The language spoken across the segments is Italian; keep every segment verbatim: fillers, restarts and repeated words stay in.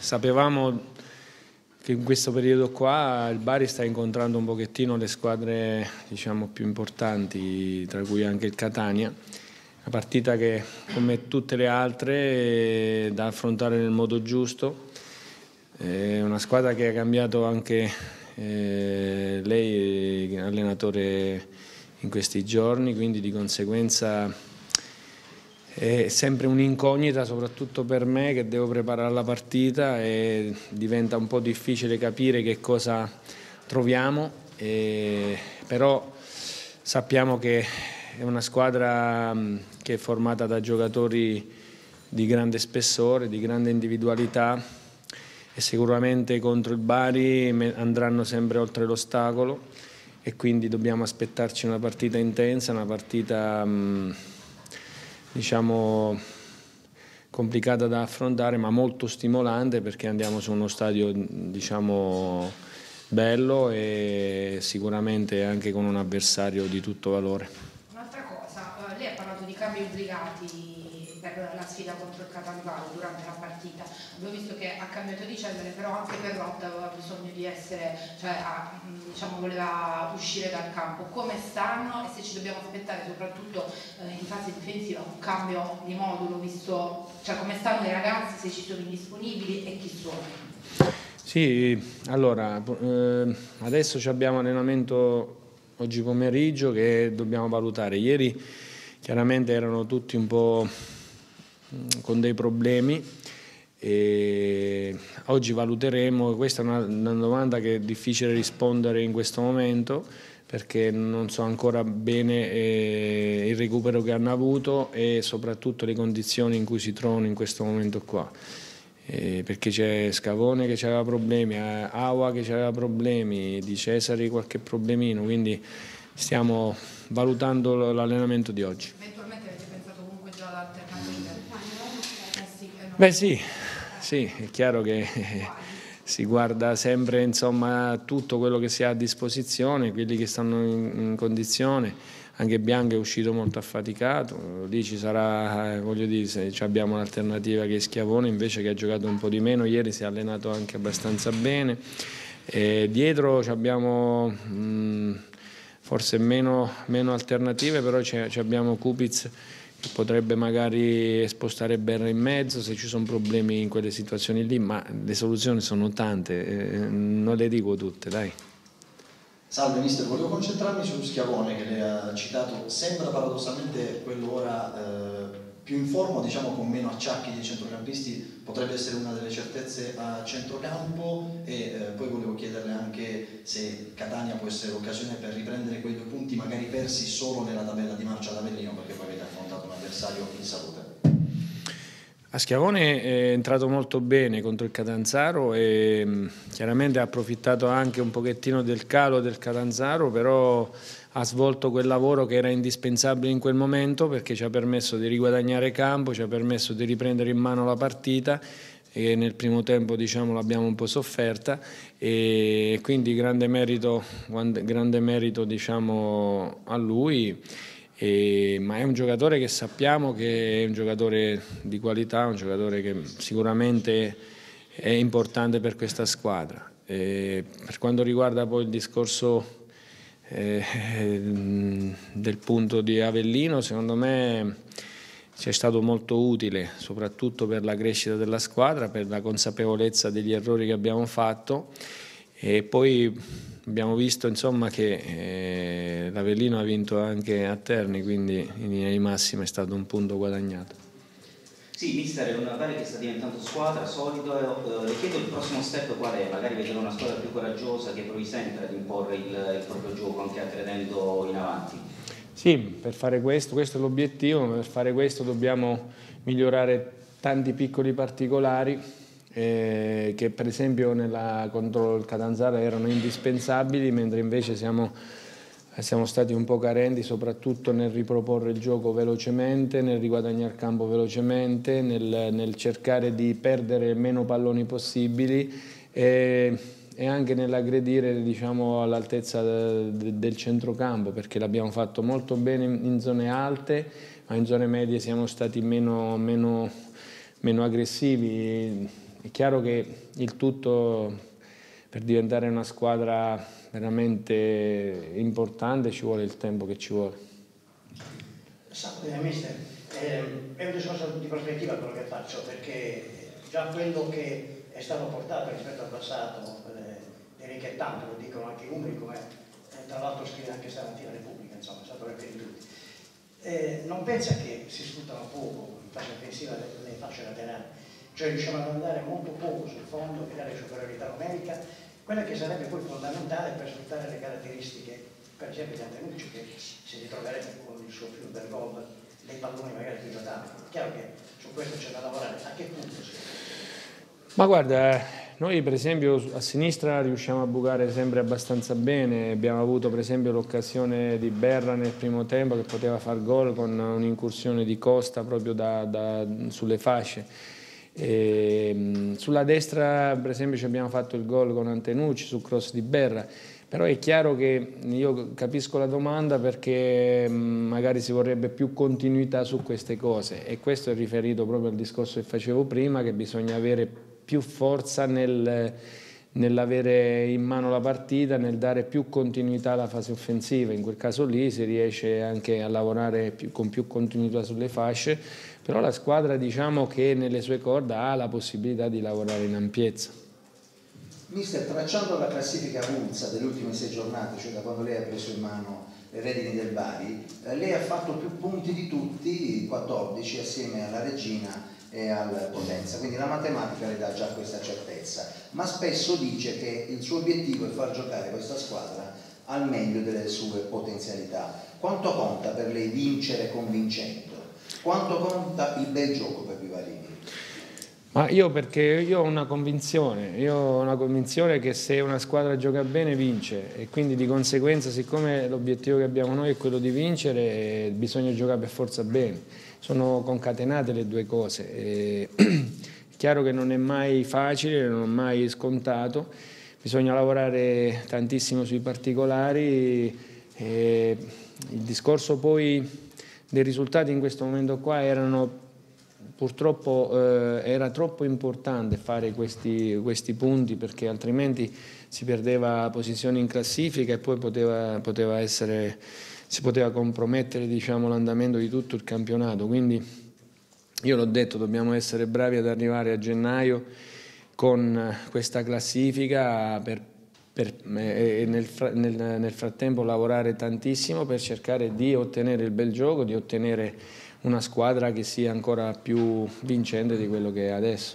sapevamo che in questo periodo qua il Bari sta incontrando un pochettino le squadre, diciamo, più importanti, tra cui anche il Catania. Una partita che, come tutte le altre, è da affrontare nel modo giusto. È una squadra che ha cambiato anche eh, lei, allenatore, in questi giorni, quindi di conseguenza è sempre un'incognita, soprattutto per me che devo preparare la partita, e diventa un po' difficile capire che cosa troviamo, e però sappiamo che è una squadra che è formata da giocatori di grande spessore, di grande individualità, e sicuramente contro il Bari andranno sempre oltre l'ostacolo, e quindi dobbiamo aspettarci una partita intensa, una partita mh, diciamo complicata da affrontare, ma molto stimolante, perché andiamo su uno stadio, diciamo, bello e sicuramente anche con un avversario di tutto valore. Un'altra cosa, lei ha parlato di cambi obbligati per la sfida contro il Catanzaro durante la partita. Abbiamo visto che ha cambiato di cenere, però anche Perrotta aveva bisogno di essere, cioè a, diciamo, voleva uscire dal campo. Come stanno, e se ci dobbiamo aspettare soprattutto eh, in fase difensiva un cambio di modulo, visto, cioè come stanno i ragazzi, se ci sono indisponibili e chi sono? Sì, allora eh, adesso abbiamo allenamento oggi pomeriggio che dobbiamo valutare. Ieri chiaramente erano tutti un po' con dei problemi, e oggi valuteremo. Questa è una, una domanda che è difficile rispondere in questo momento, perché non so ancora bene eh, il recupero che hanno avuto e soprattutto le condizioni in cui si trovano in questo momento qua. Eh, perché c'è Scavone che aveva problemi, Aua che aveva problemi, Di Cesare qualche problemino, quindi stiamo valutando l'allenamento di oggi. Eventualmente avete pensato comunque già ad alternative? Beh sì, sì, è chiaro che si guarda sempre, insomma, tutto quello che si ha a disposizione, quelli che stanno in, in condizione. Anche Bianco è uscito molto affaticato, lì ci sarà, eh, voglio dire, se abbiamo un'alternativa che è Schiavone invece, che ha giocato un po' di meno, ieri si è allenato anche abbastanza bene. E dietro abbiamo mh, forse meno, meno alternative, però abbiamo Kupic che potrebbe magari spostare Berra in mezzo se ci sono problemi in quelle situazioni lì, ma le soluzioni sono tante, eh, non le dico tutte, dai. Salve mister, volevo concentrarmi su Schiavone che lei ha citato. Sembra paradossalmente quello ora eh, più in forma, diciamo con meno acciacchi dei centrocampisti, potrebbe essere una delle certezze a centrocampo, e eh, poi volevo chiederle anche se Catania può essere l'occasione per riprendere quei due punti magari persi solo nella tabella di marcia ad Avellino, perché poi avete affrontato un avversario in salute. A Schiavone è entrato molto bene contro il Catanzaro e chiaramente ha approfittato anche un pochettino del calo del Catanzaro, però ha svolto quel lavoro che era indispensabile in quel momento, perché ci ha permesso di riguadagnare campo, ci ha permesso di riprendere in mano la partita, e nel primo tempo, diciamo, l'abbiamo un po' sofferta, e quindi grande merito, grande merito diciamo, a lui. E, ma è un giocatore che sappiamo che è un giocatore di qualità, un giocatore che sicuramente è importante per questa squadra. E per quanto riguarda poi il discorso eh, del punto di Avellino, secondo me ci è stato molto utile, soprattutto per la crescita della squadra, per la consapevolezza degli errori che abbiamo fatto, e poi abbiamo visto, insomma, che eh, l'Avellino ha vinto anche a Terni, quindi in linea di massima è stato un punto guadagnato. Sì, mister, è una Bari che sta diventando squadra, solido, eh, le chiedo il prossimo step qual è? Magari vedere una squadra più coraggiosa che provi sempre ad imporre il, il proprio gioco, anche aggredendo in avanti. Sì, per fare questo, questo è l'obiettivo, ma per fare questo dobbiamo migliorare tanti piccoli particolari, Eh, che per esempio nella, contro il Catanzaro erano indispensabili, mentre invece siamo, siamo stati un po' carenti, soprattutto nel riproporre il gioco velocemente, nel riguadagnare campo velocemente, nel, nel cercare di perdere meno palloni possibili, e, e anche nell'aggredire, diciamo, all'altezza de, del centrocampo, perché l'abbiamo fatto molto bene in, in zone alte, ma in zone medie siamo stati meno, meno, meno aggressivi. è chiaro che il tutto per diventare una squadra veramente importante ci vuole il tempo che ci vuole. Eh, mister, eh, è un discorso di prospettiva quello che faccio, perché già quello che è stato portato rispetto al passato eh, è richettante, lo dicono anche i numeri, come eh, tra l'altro scrive anche stamattina Repubblica, insomma, è stato per tutti. Eh, non pensa che si sfruttano poco in fase offensiva le, le fasce laterali, cioè riusciamo ad andare molto poco sul fondo e dare superiorità numerica, quella che sarebbe poi fondamentale per sfruttare le caratteristiche, per esempio di Antenucci, che si ritroverebbe con il suo più del gol, dei palloni magari più giocati. È chiaro che su questo c'è da lavorare. A che punto si Ma guarda, noi per esempio a sinistra riusciamo a bucare sempre abbastanza bene, abbiamo avuto per esempio l'occasione di Berra nel primo tempo che poteva far gol con un'incursione di Costa proprio da, da, sulle fasce. E, sulla destra per esempio abbiamo fatto il gol con Antenucci sul cross di Berra, però è chiaro che io capisco la domanda perché magari si vorrebbe più continuità su queste cose e questo è riferito proprio al discorso che facevo prima, che bisogna avere più forza nel, nell'avere in mano la partita, nel dare più continuità alla fase offensiva. In quel caso lì si riesce anche a lavorare più, con più continuità sulle fasce, però la squadra diciamo che nelle sue corde ha la possibilità di lavorare in ampiezza. Mister, tracciando la classifica avulsa delle ultime sei giornate, cioè da quando lei ha preso in mano le redini del Bari, eh, lei ha fatto più punti di tutti, quattordici, assieme alla Regina e al Potenza, quindi la matematica le dà già questa certezza, ma spesso dice che il suo obiettivo è far giocare questa squadra al meglio delle sue potenzialità. Quanto conta per lei vincere convincendo? Quanto conta il bel gioco per Vivarini? Ma io perché io ho una convinzione, io ho una convinzione che se una squadra gioca bene vince e quindi di conseguenza siccome l'obiettivo che abbiamo noi è quello di vincere bisogna giocare per forza bene, sono concatenate le due cose, e è chiaro che non è mai facile, non è mai scontato, bisogna lavorare tantissimo sui particolari e il discorso poi dei risultati in questo momento qua erano purtroppo eh, era troppo importante fare questi, questi punti perché altrimenti si perdeva posizione in classifica e poi poteva, poteva essere, si poteva compromettere diciamo, l'andamento di tutto il campionato. Quindi io l'ho detto, dobbiamo essere bravi ad arrivare a gennaio con questa classifica per, per, e nel, nel, nel frattempo lavorare tantissimo per cercare di ottenere il bel gioco, di ottenere una squadra che sia ancora più vincente di quello che è adesso.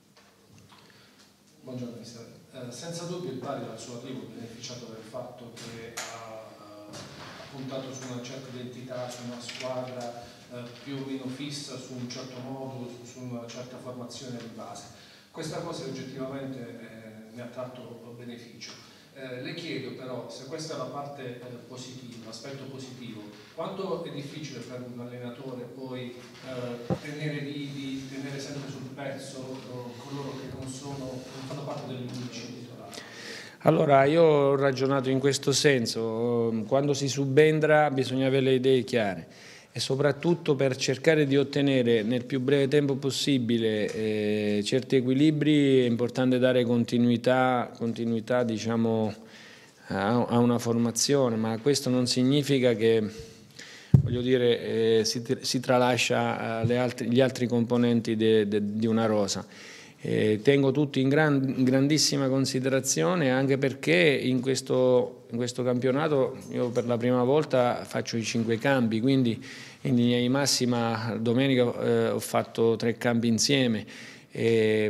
Buongiorno mister, eh, senza dubbio il Bari dal suo arrivo ha beneficiato del fatto che ha, ha puntato su una certa identità, su una squadra eh, più o meno fissa, su un certo modo, su, su una certa formazione di base. Questa cosa oggettivamente eh, ne ha tratto beneficio. Eh, le chiedo però, se questa è la parte eh, positiva, l'aspetto positivo, quanto è difficile per un allenatore poi eh, tenere vivi, tenere sempre sul pezzo eh, coloro che non, sono, non fanno parte dell'undici titolare? Allora, io ho ragionato in questo senso, quando si subentra bisogna avere le idee chiare e soprattutto per cercare di ottenere nel più breve tempo possibile eh, certi equilibri è importante dare continuità, continuità diciamo, a, a una formazione, ma questo non significa che voglio dire, eh, si, si tralascia eh, le altri, gli altri componenti de, de, di una rosa. Eh, tengo tutti in, gran, in grandissima considerazione anche perché in questo, in questo campionato io per la prima volta faccio i cinque cambi, quindi in linea di massima domenica eh, ho fatto tre cambi insieme e,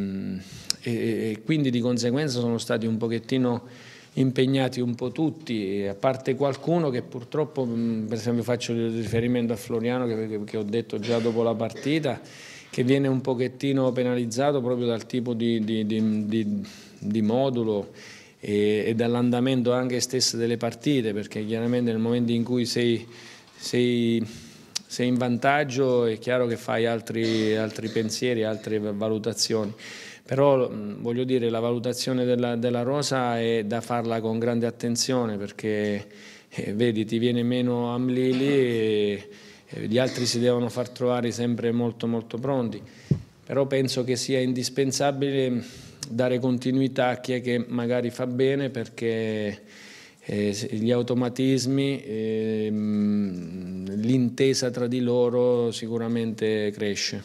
e, e quindi di conseguenza sono stati un pochettino impegnati un po' tutti, a parte qualcuno che purtroppo, per esempio faccio il riferimento a Floriano che, che ho detto già dopo la partita, che viene un pochettino penalizzato proprio dal tipo di, di, di, di, di modulo e, e dall'andamento anche stesso delle partite, perché chiaramente nel momento in cui sei, sei, sei in vantaggio è chiaro che fai altri, altri pensieri, altre valutazioni. Però voglio dire, la valutazione della, della rosa è da farla con grande attenzione perché eh, vedi ti viene meno Amlili e, e gli altri si devono far trovare sempre molto molto pronti. però penso che sia indispensabile dare continuità a chi è che magari fa bene, perché eh, gli automatismi, eh, l'intesa tra di loro sicuramente cresce.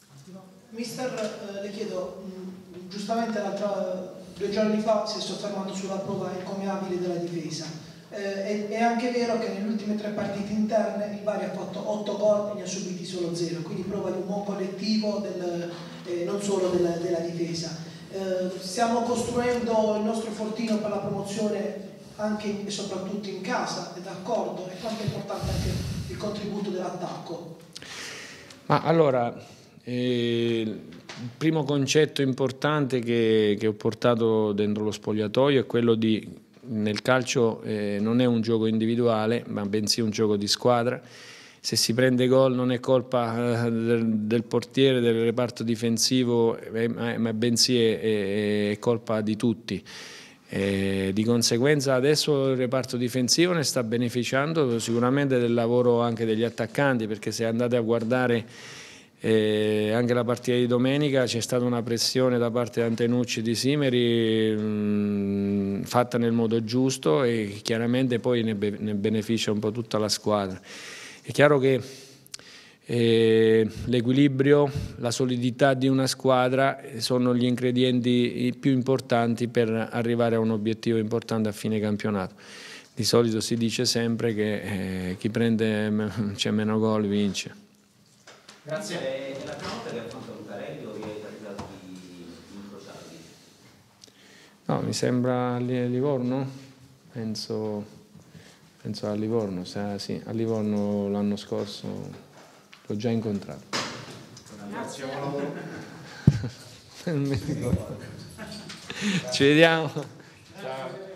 Mister, eh, le chiedo, mh, giustamente due giorni fa si è soffermato sulla prova encomiabile della difesa. Eh, è, è anche vero che nelle ultime tre partite interne il Bari ha fatto otto gol e ne ha subiti solo zero, quindi prova di un buon collettivo del, eh, non solo della, della difesa. Eh, stiamo costruendo il nostro fortino per la promozione anche e soprattutto in casa, è d'accordo? E quanto è importante anche il contributo dell'attacco? Ma allora, eh, il primo concetto importante che, che ho portato dentro lo spogliatoio è quello di, nel calcio eh, non è un gioco individuale, ma bensì un gioco di squadra. Se si prende gol non è colpa eh, del, del portiere, del reparto difensivo, eh, ma bensì è, è, è colpa di tutti. Eh, di conseguenza adesso il reparto difensivo ne sta beneficiando sicuramente del lavoro anche degli attaccanti, perché se andate a guardare eh, anche la partita di domenica c'è stata una pressione da parte di Antenucci e di Simeri mh, fatta nel modo giusto, e chiaramente poi ne, be ne beneficia un po' tutta la squadra. È chiaro che eh, l'equilibrio, la solidità di una squadra sono gli ingredienti più importanti per arrivare a un obiettivo importante a fine campionato. Di solito si dice sempre che eh, chi prende cioè, meno gol vince. Grazie. È la prima volta che affronta Lucarelli o vi avete arrivati incrociati? No, mi sembra a Livorno, penso, penso a Livorno, sì, a Livorno l'anno scorso l'ho già incontrato. Grazie. Non mi ricordo. Ci vediamo. Ciao.